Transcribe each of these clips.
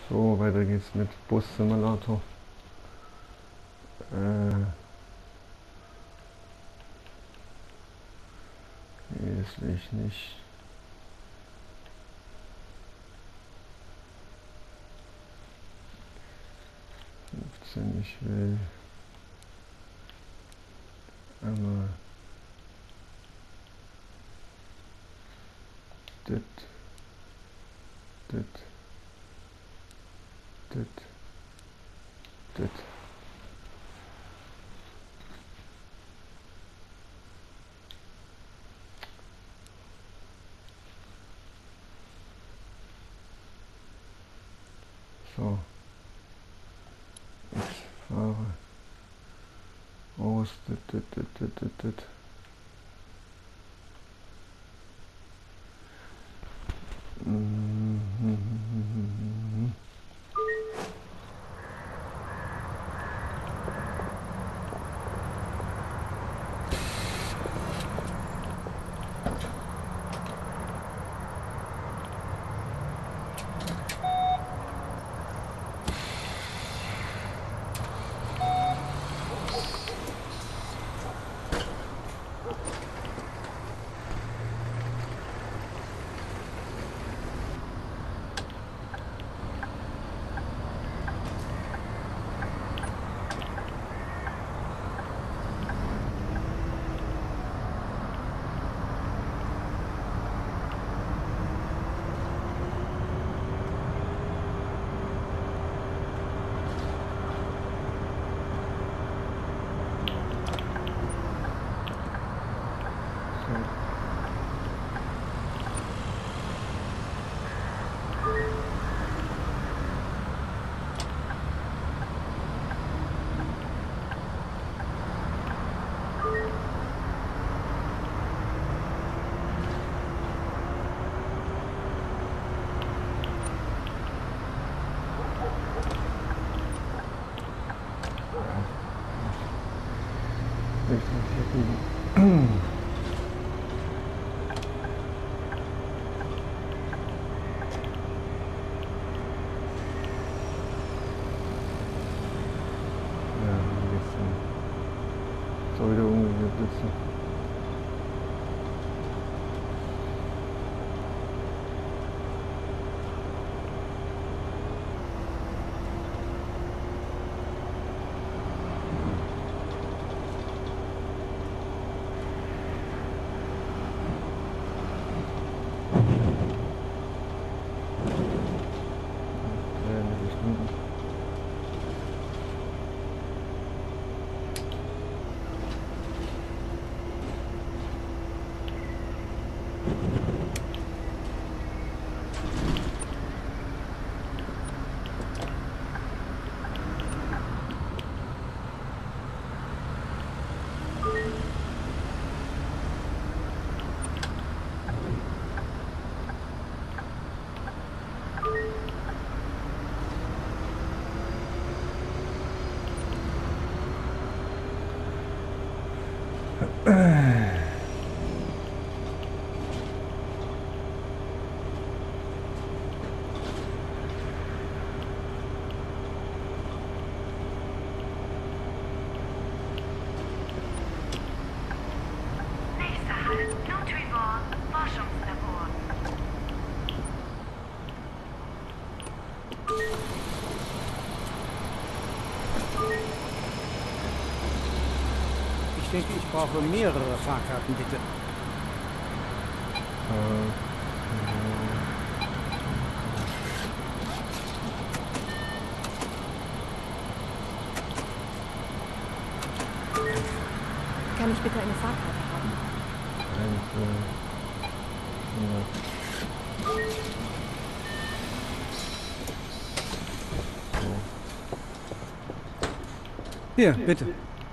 So, weiter geht's mit Bus Simulator. Nee, das will ich nicht. Ich will einmal dit. So. Ich fahre aus dit. So wieder umgekehrt sitzen. Ich denke, ich brauche mehrere Fahrkarten, bitte. Kann ich bitte eine Fahrkarte haben? Hier, bitte.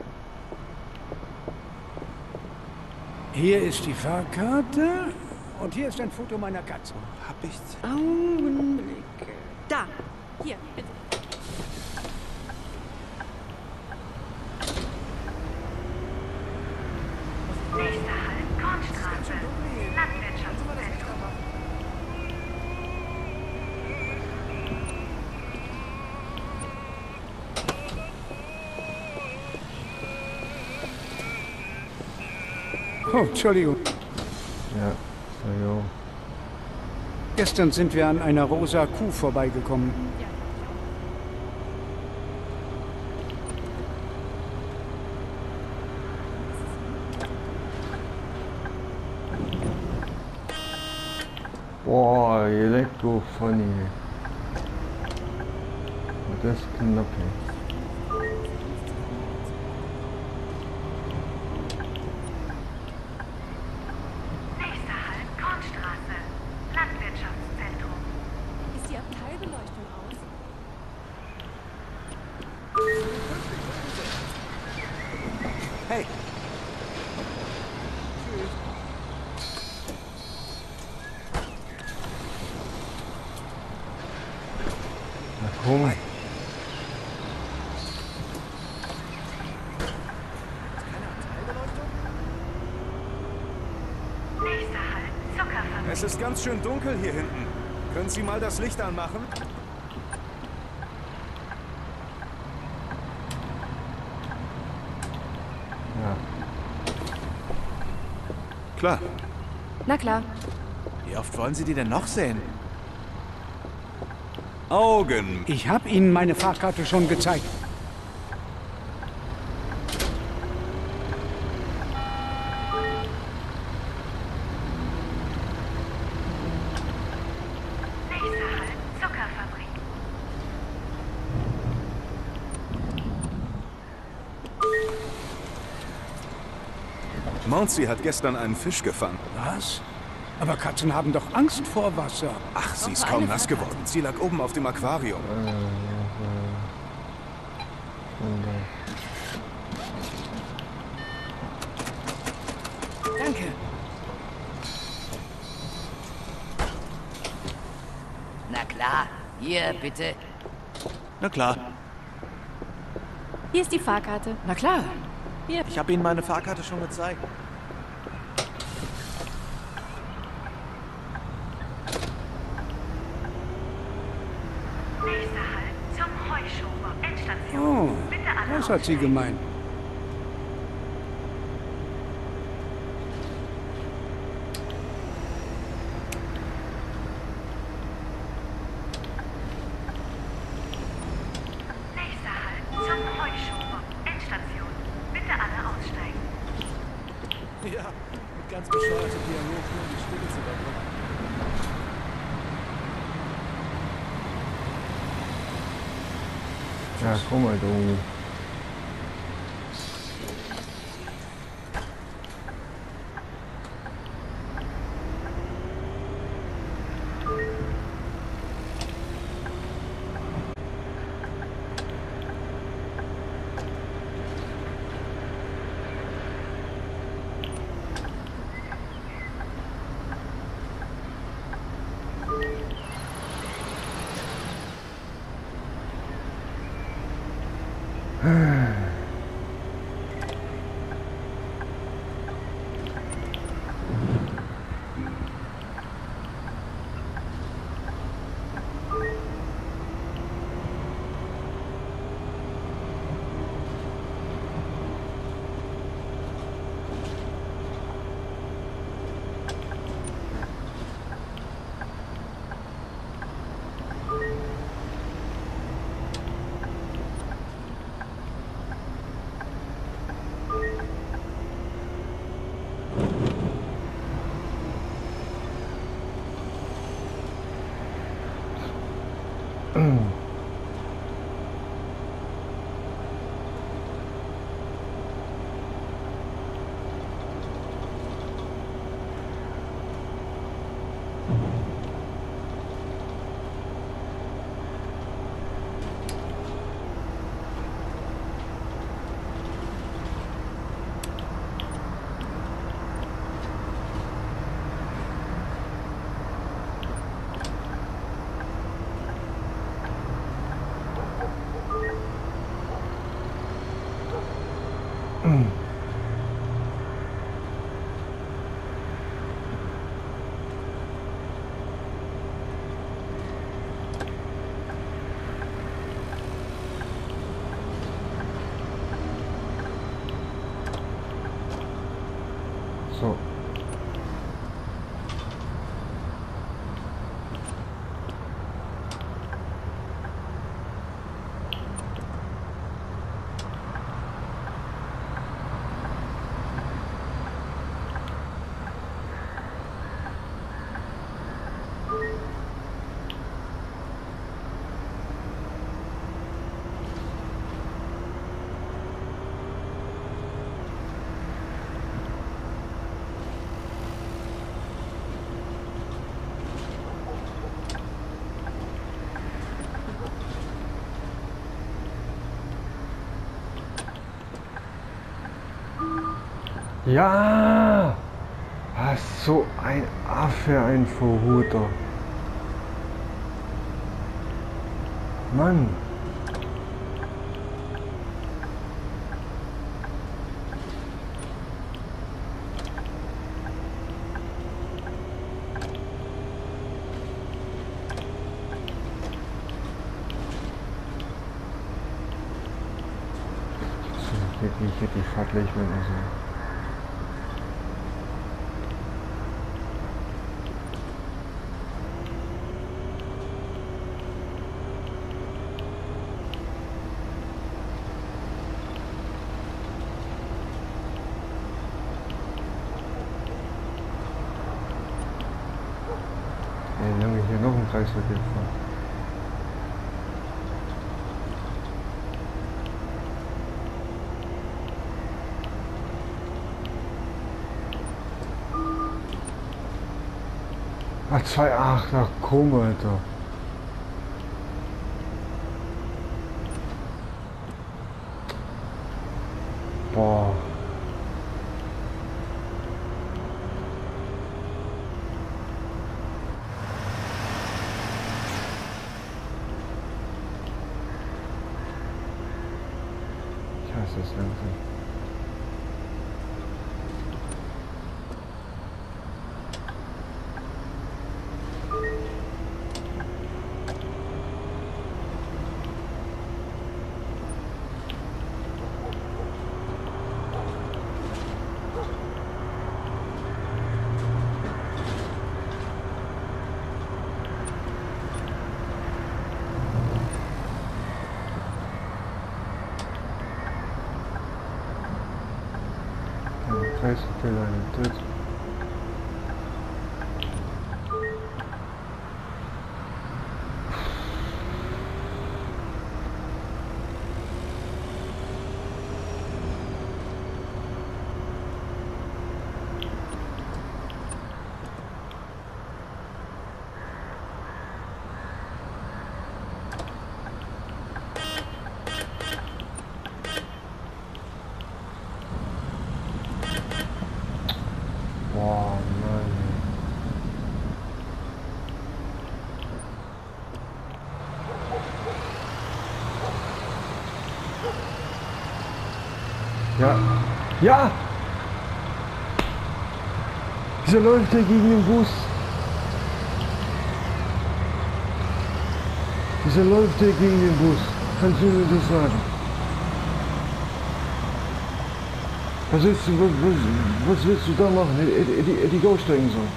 Hier ist die Fahrkarte und hier ist ein Foto meiner Katze. Hab ich's? Augenblick. Da. Hier, bitte. Nächster Halt, Kornstraße. Landwirtschaftszentrum. Oh, Entschuldigung. Ja, so, jo. Gestern sind wir an einer rosa Kuh vorbeigekommen. Boah, Elektro funny. Das ist knapp. Nächster Halt, Kornstraße. Landwirtschaftszentrum. Ist die Abteilbeleuchtung aus? Hey, Na komm. Nächster Halt, Zuckerfabrik. Es ist ganz schön dunkel hier hinten. Können Sie mal das Licht anmachen? Ja. Klar. Na klar. Wie oft wollen Sie die denn noch sehen? Augen. ich habe Ihnen meine Fahrkarte schon gezeigt. Nächster Halt, Zuckerfabrik. Mouncy hat gestern einen Fisch gefangen. Was? Aber Katzen haben doch Angst vor Wasser. Ach, sie ist kaum nass geworden. Sie lag oben auf dem Aquarium. Danke. Na klar, hier bitte. Na klar. Hier ist die Fahrkarte. Na klar. Hier. Ich habe Ihnen meine Fahrkarte schon gezeigt. Nächster Halt, zum Heuschober. Endstation. Oh, Bitte alle was hat sie gemeint? Nächster Halt, zum Heuschober. Endstation. Bitte alle aussteigen. Ja, mit ganz bescheuertem Dialog nur um die Stille zu überbrücken. Ja, komm mal, du. So. Ja! Was, so ein Affe, ein Verhuter. Mann! Ich hätte die Fahrt gleich mal so. Lange hier noch einen Kreisverkehr fahren. Ah, 2,8, ach komm, Alter. Boah. Das ist langsam. Kreisverkehr leider. Boah, Mann. Ja. Ja! Wieso läuft der gegen den Bus? Wieso läuft der gegen den Bus? Kannst du mir das sagen? Was willst du da machen? Hätte ich aussteigen sollen.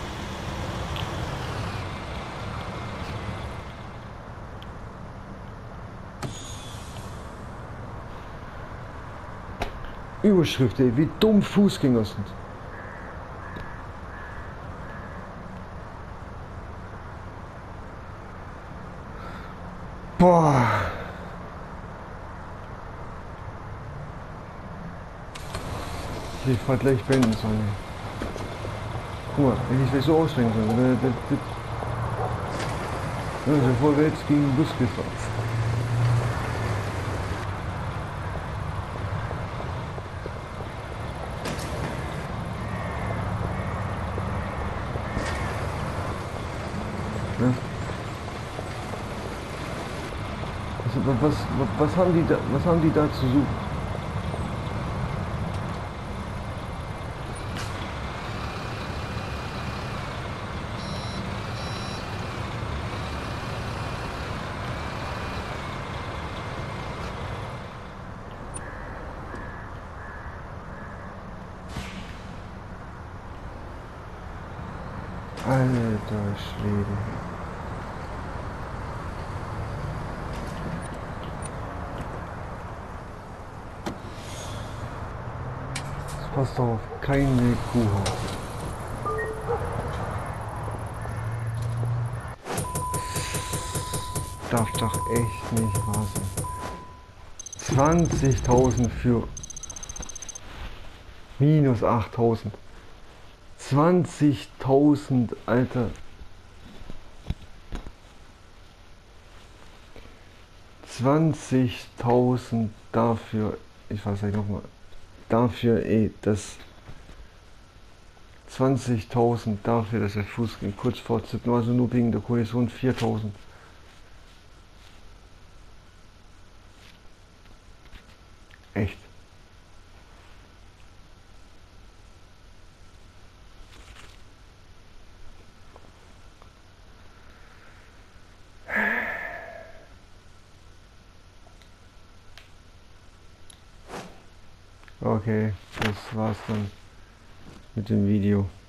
Überschrift, ey, wie dumm Fußgänger sind. Boah. Ich fahr gleich beenden sollen. Guck mal, wenn ich gleich so aussteigen soll. Also vorwärts gegen den Bus gefahren. Ja. Also, was haben die da zu suchen? Alter Schwede. Passt auf, keine Kuhhaus. Darf doch echt nicht wahr sein. 20.000 für minus 8.000. 20.000, Alter. 20.000 dafür. Ich weiß nicht nochmal. Dafür, das 20.000 dafür, dass der Fuß kurz vor Zippen, also nur wegen der Kollision 4.000. Echt. Okay, das war's dann mit dem Video.